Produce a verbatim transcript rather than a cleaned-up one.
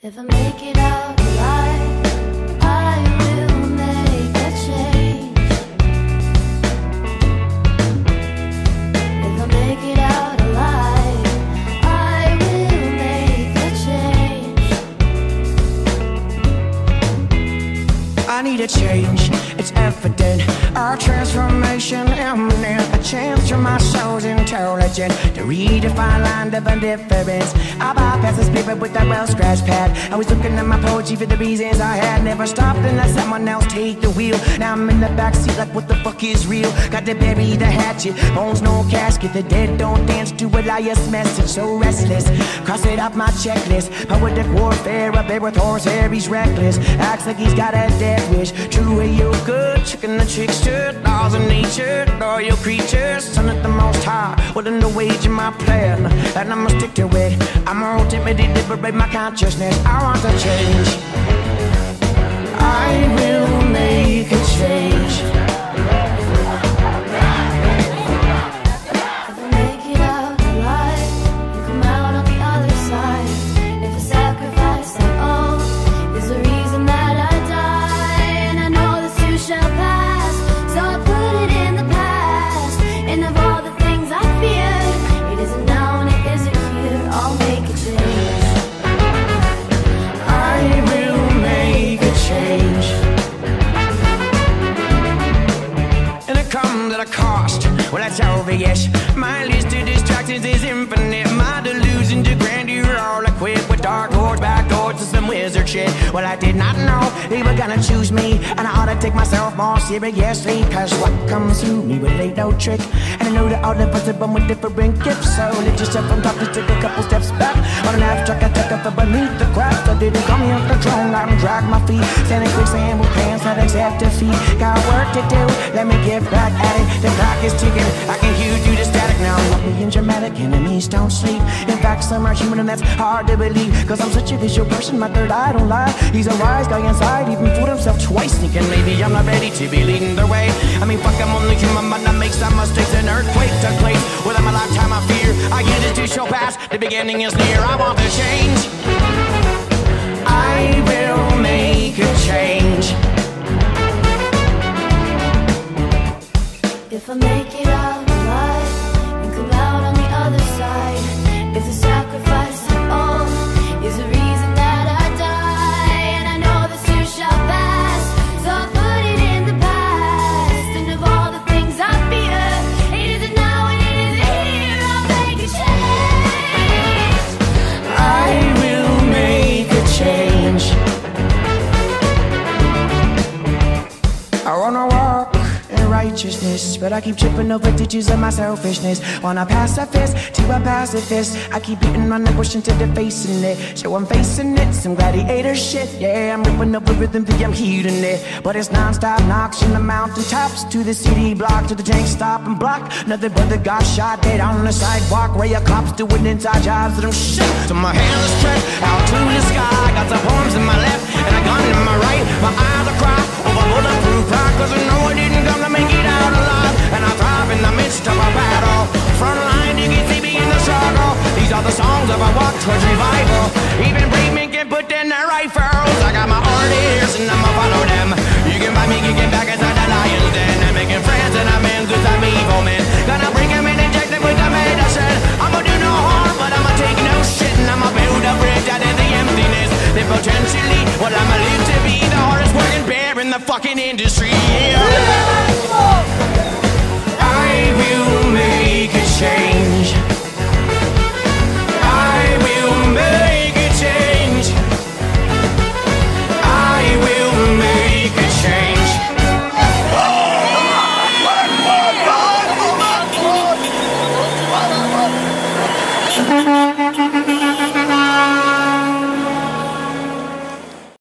If I make it out alive, I will make a change. If I make it out alive, I will make a change. I need a change, it's evident. Our transformation imminent. A chance for my soul's intelligent to redefine line of indifference. I bypass this paper with that well-scratched pad. I was looking at my poetry for the reasons I had never stopped and let someone else take the wheel. Now I'm in the backseat like what the fuck is real? Got to bury the hatchet, bones no casket. The dead don't dance to Elias' message. So restless, cross it off my checklist. Poetic warfare, a bear with horsehair, he's reckless. Acts like he's got a death wish. True, are you good? Chicken the trickster, laws of nature, loyal creatures. Son of the most high, within the wage of my plan, and I'ma stick to it. I'ma ultimately liberate my consciousness. I want to change. I will make a change. If I make it out alive, you come out on the other side. If a sacrifice I owe is the reason that I die, and I know this too shall pass, so I put it in the past. And of all the things I fear, it isn't now and it isn't here. I'll make a change. I will make a change. And it comes at a cost, well that's obvious. My list of distractions is infinite. My delusions of grandeur all equipped with dark doors, back doors, and some wizard shit. Well I did not know they were gonna choose me, and I ought to take myself more seriously. Cause what comes through me will ain't no trick, and I know that all of us are born with different gifts. So lift yourself from top to take a couple steps back. On an abstract I take up from beneath the craft. I didn't come here to try and and drag my feet. Standing quicksand with pants that accept defeat. Got work to do, let me get back at it. The clock is ticking, I can hear through the static now. Not being dramatic, enemies don't sleep. In fact, some are human and that's hard to believe. Cause I'm such a visual person, my third eye don't lie. He's a wise guy inside, even fooled himself twice. Thinking maybe I'm not ready to be leading the way. I mean fuck, I'm only human, but I make some mistakes. An earthquake took place within my lifetime I fear. I get it to show past, the beginning is near. I want to change. I will make a change. If I make it out alive, and come out on the other side. If the sacrifice I owe is the reason that I die, and I know this too shall pass, so I put it in the past. And of all the things I fear, it isn't now and it isn't here. I'll make a change. I will make a change. I wanna walk in righteousness, but I keep tripping over ditches of my selfishness. Wanna pass a fist to a pacifist, I keep beating my neck, into the facing it. So I'm facing it, some gladiator shit. Yeah, I'm ripping up the rhythm, think I'm heating it. But it's non-stop knocks from the mountaintops to the city block, to the tank stop and block. Nothing but the got shot dead on the sidewalk. Ray of cops doing inside jobs that I'm shit. So my hands are stretched out to the sky. Got some poems in my left and a gun in my right. My eyes are cry over bulletproof rock, cause I know I didn't come to make it out alive. And I thrive in the midst of a battle. Front line, you can see me in the struggle. These are the songs of a walk towards revival. Even brave men can put in their rifles. I got my orders and I'ma follow them. You can buy me kicking back inside the lion's den. I'm making friends and I'm in with some evil men. Gonna bring them and inject them with the medicine. I'ma do no harm, but I'ma take no shit. And I'ma build a bridge out of the emptiness. Then potentially, well I'ma live to be the hardest working bear in the fucking industry.